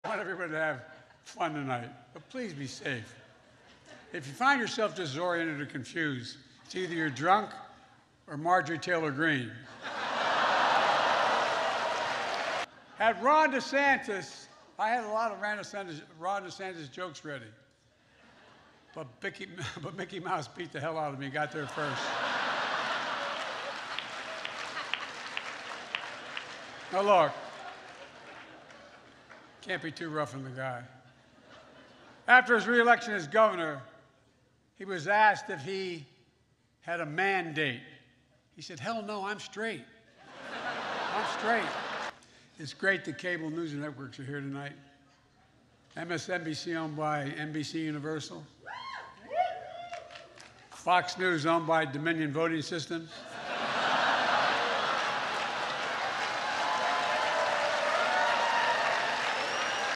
I want everybody to have fun tonight, but please be safe. If you find yourself disoriented or confused, it's either you're drunk or Marjorie Taylor Greene. Had Ron DeSantis, I had a lot of Ron DeSantis jokes ready. But Mickey Mouse beat the hell out of me, got there first. Now look, can't be too rough on the guy. After his re-election as governor, he was asked if he had a mandate. He said, hell no, I'm straight. I'm straight. It's great that cable news networks are here tonight. MSNBC owned by NBC Universal. Fox News owned by Dominion Voting Systems.